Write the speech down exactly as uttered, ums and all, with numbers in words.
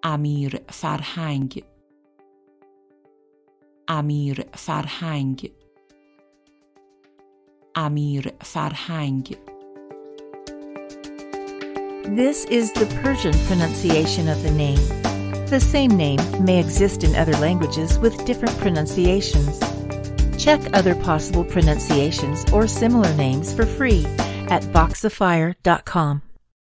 امیر فرهنگ امیر فرهنگ امیر فرهنگ. This is the Persian pronunciation of the name. The same name may exist in other languages with different pronunciations. Check other possible pronunciations or similar names for free at voxifier dot com.